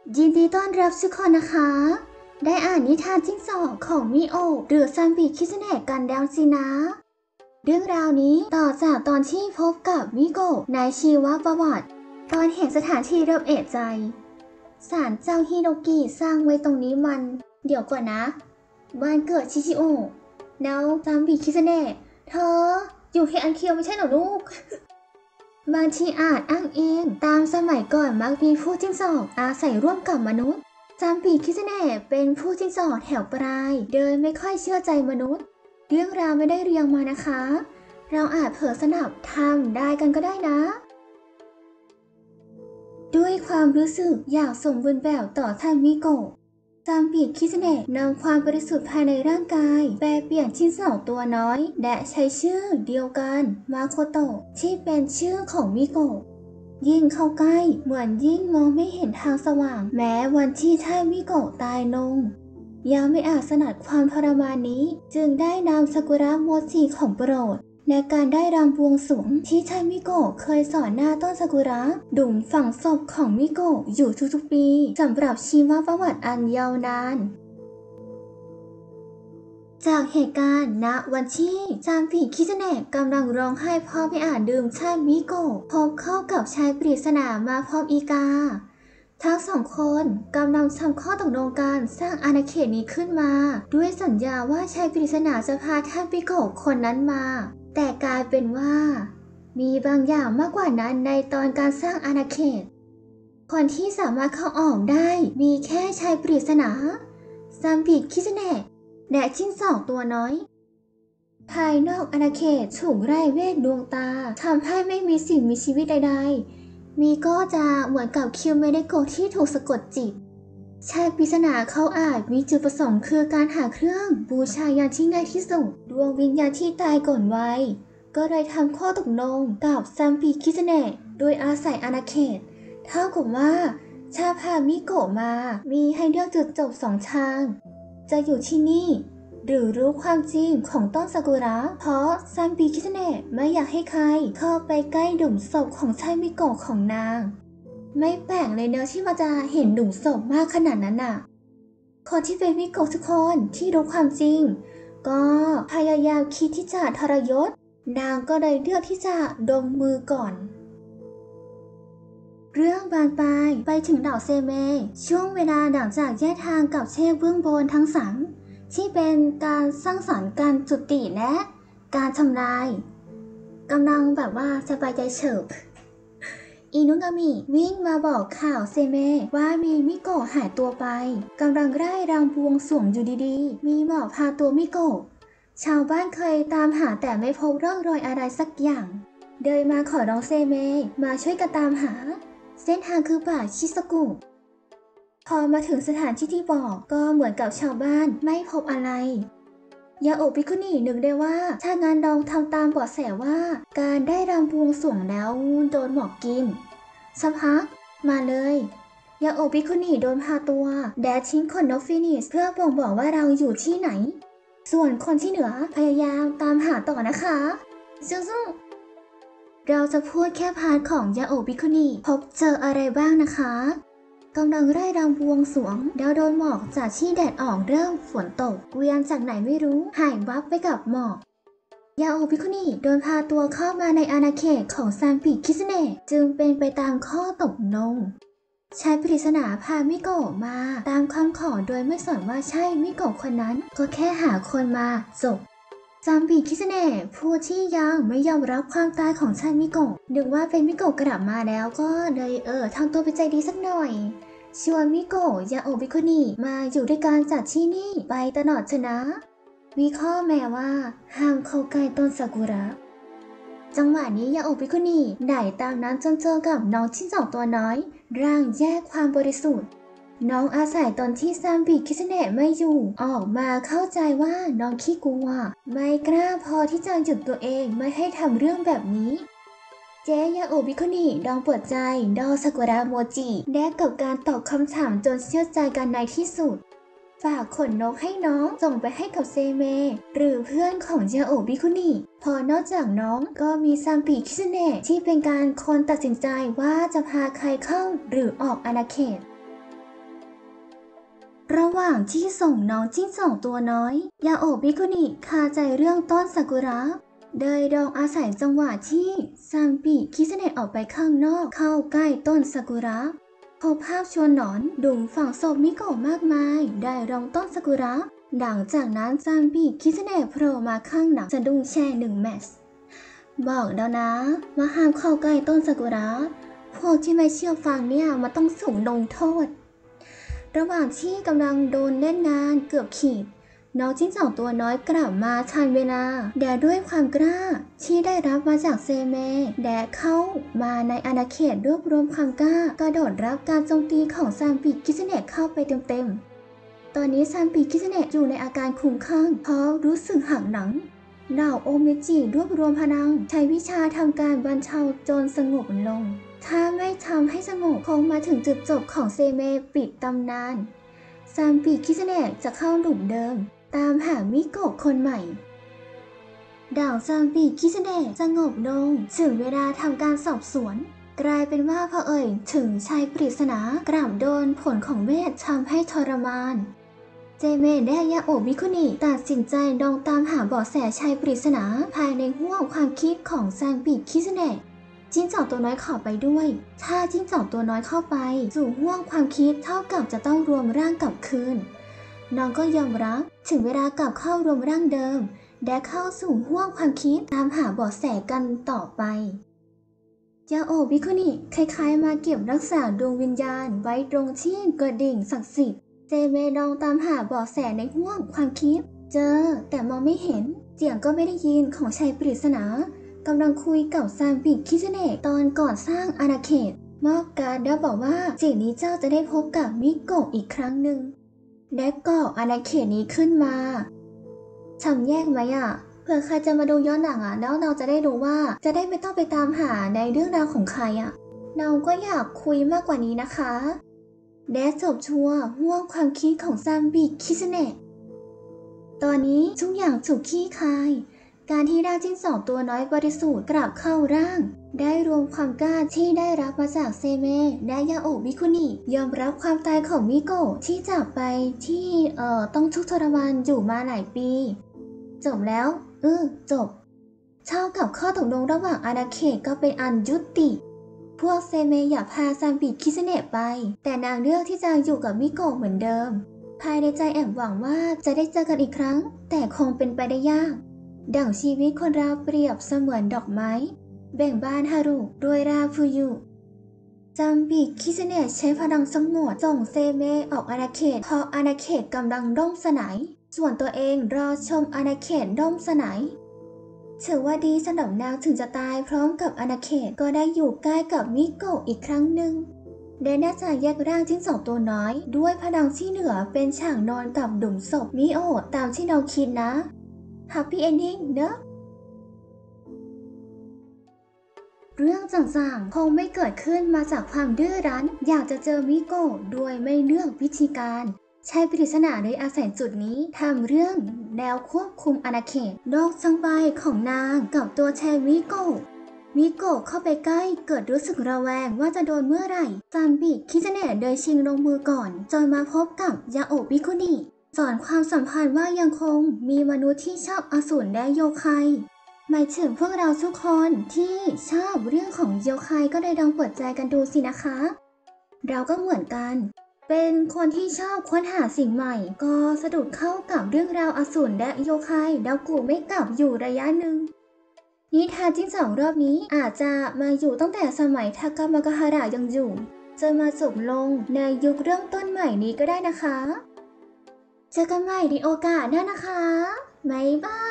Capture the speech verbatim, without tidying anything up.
ยินดีต้อนรับทุกคนนะคะได้อ่านนิทานจิ้งจอกของมิโอะหรือซันบิคิสเนะกันแล้วสินะเรื่องราวนี้ต่อจากตอนที่พบกับมิโกะในชีวประวัติตอนเห็นสถานที่เริ่มเอะใจศาลเจ้าฮิโนกิสร้างไว้ตรงนี้มันเดี๋ยวก่อนนะบ้านเกิดชิชิโอะแล้วซันบิคิสเนะเธออยู่เฮอันเคียวไม่ใช่เหรอลูก บางทีอาจอ้างอิงตามสมัยก่อนมักมีผู้จิ้งจอกอาศัยร่วมกับมนุษย์จามปีคิสเน่เป็นผู้จิ้งจอกแถวปลายเดินไม่ค่อยเชื่อใจมนุษย์เรื่องราวไม่ได้เรียงมานะคะเราอาจเผลอสนับทำได้กันก็ได้นะด้วยความรู้สึกอยากสมบูรณ์แบบต่อท่านมิโกะจามปีคิสเนะนำความบริสุทธิ์ภายในร่างกายแปลเปลี่ยนชิ้นส่วนตัวน้อยและใช้ชื่อเดียวกันมาโคโตะที่เป็นชื่อของมิโกะยิ่งเข้าใกล้เหมือนยิ่งมองไม่เห็นทางสว่างแม้วันที่ท่านมิโกะตายลงยังไม่อาจสนัดความทรมานนี้จึงได้นำซากุระโมจิของโปรดในการได้รำบวงสรวงที่ท่านมิโกะเคยสอนหน้าต้นซากุระดุ่มฝังศพของมิโกะอยู่ทุกๆปีสำหรับชีวประวัติอันยาวนานจากเหตุการณ์ณวันที่จามปีคิสเนะกำลังร้องไห้เพราะไม่อาจดื่มชามิโกะพบเข้ากับชายปริศนามาพร้อมอีกาทั้งสองคนกำลังทำข้อตกลงการสร้างอาณาเขตนี้ขึ้นมาด้วยสัญญาว่าชายปริศนาจะพาท่านมิโกะคนนั้นมาแต่กลายเป็นว่ามีบางอย่างมากกว่านั้นในตอนการสร้างอาณาเขตคนที่สามารถเข้าออกได้มีแค่ชายปริศนาจามปีคิสเนะและชิ้นสองตัวน้อยภายนอกอาณาเขตถูกไร้เวทดวงตาทำให้ไม่มีสิ่งมีชีวิตใดๆมีก็จะเหมือนกับคิวเมเดโกะที่ถูกสะกดจิตชายปริศนาเขาอาจมีจุดประสงค์คือการหาเครื่องบูชายันที่ง่ายที่สุดดวงวิญญาณที่ตายก่อนวัยก็เลยทำข้อตกลงกับซัมปีคิสเนะโดยอาศัยอาณาเขตเท่ากับว่าชาพามิโกะมามีให้เลือกจุดจบสองทางจะอยู่ที่นี่หรือรู้ความจริงของต้นซากุระเพราะซัมปีคิสเนะไม่อยากให้ใครเข้าไปใกล้หลุมศพของชายมิโกะของนางไม่แปลกเลยเนอะที่มันจะเห็นหลุมศพมากขนาดนั้นน่ะคนที่เป็นมิโกะทุกคนที่รู้ความจริงก็พยายามคิดที่จะทรยศนางก็เลยเลือกที่จะลงมือก่อนเรื่องบานปลายไปถึงดอกเซเมช่วงเวลาหลังจากแยกทางกับเชฟเบื้องบนทั้งสามที่เป็นการสร้างสรรค์การจุติและการทำลายกำลังแบบว่าสบายใจเฉิบอินุงามิวิ่งมาบอกข่าวเซเมว่ามีมิโกะหายตัวไปกำลังไล่รำบวงสรวงอยู่ดีๆมีหมอกพาตัวมิโกะชาวบ้านเคยตามหาแต่ไม่พบร่องรอยอะไรสักอย่างเดินมาขอร้องเซเมมาช่วยกันตามหาเส้นทางคือป่าชิซากุพอมาถึงสถานที่ที่บอกก็เหมือนกับชาวบ้านไม่พบอะไรยาโอะปิคุนินึกได้ว่าถ้างานลองทำตามเบาะแสว่าการได้รำบวงสรวงแล้วโดนหมอกกินสักพักมาเลยยาโอะปิคุนิโดนพาตัวแดดทิ้งขนนกฟินิชเพื่อบ่งบอกว่าเราอยู่ที่ไหนส่วนคนที่เหลือพยายามตามหาต่อนะคะซึ่งเราจะพูดแค่พาร์ทของยาโอะปิคุนิพบเจออะไรบ้างนะคะกำลังไล่รำบวงสรวงแล้วโดนหมอกจากที่แดดออกเริ่มฝนตกเวียนจากไหนไม่รู้หายวับไปกับหมอกยาโอะปิคุนิโดนพาตัวเข้ามาในอาณาเขตของซันบิคิสเนะจึงเป็นไปตามข้อตกลงชายปริศนาพามิโกะมาตามคำขอโดยไม่สนว่าใช่มิโกะคนนั้นก็แค่หาคนมาจบซัมบิคิสเนะผู้ที่ยังไม่ยอมรับความตายของชายมิโกะนึกว่าเป็นมิโกะกลับมาแล้วก็เลยเออทำตัวเป็นใจดีสักหน่อยชวนมิโกะยาโอะบิคุนิมาอยู่ด้วยกันจากที่นี่ไปตลอดชนะมีข้อแม้ว่าห้ามเข้าใกล้ต้นซากุระจังหวะนี้ยาโอะบิคุนิได้ตามนั้นจนเจอกับน้องชิ้นสองตัวน้อยร่างแยกความบริสุทธิ์น้องอาศัยตอนที่ซัมบิคิสเนะไม่อยู่ออกมาเข้าใจว่าน้องขี้กลัวไม่กล้าพอที่จะหยุดตัวเองไม่ให้ทำเรื่องแบบนี้เจยาโอะบิคุนิลองเปิดใจดอซากุระโมจิแลกกับการตอบคำถามจนเชื่อใจกันในที่สุดฝากขนนกให้น้องส่งไปให้กับเซเมหรือเพื่อนของยาโอะบิคุนิพอนอกจากน้องก็มีซัมบิคิสเนะที่เป็นการคนตัดสินใจว่าจะพาใครเข้าหรือออกอาณาเขตระหว่างที่ส่งน้องจิ้งจอกตัวน้อยยาโอะบิคุนิคาใจเรื่องต้นซากุระโดยลองอาศัยจังหวะที่ซัมปิคิสเนะออกไปข้างนอกเข้าใกล้ต้นซากุระพบภาพชวนหนอนดุมฝังศพมิโกะมากมายได้รองต้นซากุระหลังจากนั้นซัมปิคิสเนะโผล่มาข้างหนังสะดุ้งแช่หนึ่งแมตช์บอกแล้วนะว่าห้ามเข้าใกล้ต้นซากุระพวกที่ไม่เชื่อฟังเนี่ยมันต้องสูงลงโทษระหว่างที่กำลังโดนเล่นงานเกือบขีดน้องจิ้งจอกตัวน้อยกลับมาทันเวลาแดดด้วยความกล้าที่ได้รับมาจากเซเมแดดเข้ามาในอาณาเขตรวบรวมความกล้ากระโดดรับการโจมตีของซัมปิคิสเนะเข้าไปเต็มๆตอนนี้ซัมปิคิสเนะอยู่ในอาการคลุ้มคลั่งเพราะรู้สึกหักหลังเหล่าโอเมจิรวบรวมพลังใช้วิชาทำการบรรเทาจนสงบลงถ้าไม่ทำให้สงบคงมาถึงจุดจบของเซเมปิดตำนานซัมปิคิสเนะจะเข้าหลุมเดิมตามหามิโกะคนใหม่ดาวซัมปิคิสเนะสงบลงถึงเวลาทำการสอบสวนกลายเป็นว่าพอเอ่ยถึงชายปริศนากลับโดนผลของเวททำให้ทรมานเจเมและยาโอะบิคุนิตัดสินใจลองตามหาเบาะแสชายปริศนาภายในห้วงความคิดของซัมปิคิสเนะจิ้งจอกตัวน้อยเข้าไปด้วยถ้าจิ้งจอกตัวน้อยเข้าไปสู่ห้วงความคิดเท่ากับจะต้องรวมร่างกลับคืนน้องก็ยอมรับถึงเวลากลับเข้ารวมร่างเดิมและเข้าสู่ห้วงความคิดตามหาเบาะแสกันต่อไปยาโอะบิคุนิคล้ายๆมาเก็บรักษาดวงวิญญาณไว้ตรงที่กระดิ่งศักดิ์สิทธิ์เจเมลองตามหาเบาะแสในห้วงความคิดเจอแต่มองไม่เห็นเสียงก็ไม่ได้ยินของชายปริศนากำลังคุยกับซัมปิคิสเนะตอนก่อนสร้างอาณาเขตมอบการ์ดบอกว่าสิ่งนี้เจ้าจะได้พบกับมิโกะอีกครั้งหนึ่งและก่ออาณาเขตนี้ขึ้นมาทำแยกไหมอ่ะเผื่อใครจะมาดูย้อนหลังอ่ะแล้วเราจะได้รู้ว่าจะได้ไม่ต้องไปตามหาในเรื่องราวของใครอ่ะเราก็อยากคุยมากกว่านี้นะคะและจบชัวร์ห่วงความคิดของซัมปิคิสเนะตอนนี้ทุกอย่างถูกคลี่คลายการที่ร่างจิ้งจอกตัวน้อยบริสุทธิ์กลับเข้าร่างได้รวมความกล้าที่ได้รับมาจากเซเมและยาโอะบิคุนิยอมรับความตายของมิโกะที่จากไปที่เอ่อต้องทุกข์ทรมานอยู่มาหลายปีจบแล้วเออจบเท่ากับข้อตกลงระหว่างอาณาเขตก็เป็นอันยุติพวกเซเมอยากพาซัมปิคิสเนะไปแต่นางเลือกที่จะอยู่กับมิโกะเหมือนเดิมภายในใจแอบหวังว่าจะได้เจอกันอีกครั้งแต่คงเป็นไปได้ยากดั่งชีวิตคนเราเปรียบเสมือนดอกไม้แบ่งบานฮารุโดยราฟูยุซัมปิคิสเนะใช้พลังทั้งหมดส่งเซเมออกอาณาเขตเพราะอาณาเขตกำลังล่มสลายส่วนตัวเองรอชมอาณาเขตล่มสลายถือว่าดีสำหรับนางถึงจะตายพร้อมกับอาณาเขตก็ได้อยู่ใกล้กับมิโกะอีกครั้งหนึ่งและน่าจะแยกร่างจิ้งจอกตัวน้อยด้วยพลังที่เหลือเป็นฉากนอนกับหลุมศพมิโอะตามที่เราคิดนะHappy Ending เนอะเรื่องต่างๆคงไม่เกิดขึ้นมาจากความดื้อรั้นอยากจะเจอมิโกะโดยไม่เลือกวิธีการชายปริศนาได้อาศัยจุดนี้ทำเรื่องแนวควบคุมอาณาเขตโลกทั้งใบของนางกับตัวแทนมิโกะมิโกะเข้าไปใกล้เกิดรู้สึกระแวงว่าจะโดนเมื่อไหร่ซัมปิคิสเนะโดยชิงลงมือก่อนจนมาพบกับยาโอะบิคุนิสอนความสัมพันธ์ว่ายังคงมีมนุษย์ที่ชอบอสูรและโยคัยหมายถึงพวกเราทุกคนที่ชอบเรื่องของโยคัยก็ได้ลองเปิดใจกันดูสินะคะเราก็เหมือนกันเป็นคนที่ชอบค้นหาสิ่งใหม่ก็สะดุดเข้ากับเรื่องราวอสูรและโยคัยแล้วกูไม่กลับอยู่ระยะหนึ่งนิทานจิ้งจอกรอบนี้อาจจะมาอยู่ตั้งแต่สมัยทากามากะฮาระยังอยู่จนมาจบลงในยุคเริ่มต้นใหม่นี้ก็ได้นะคะเจอกันใหม่ในโอกาสหน้านะคะบ๊ายบาย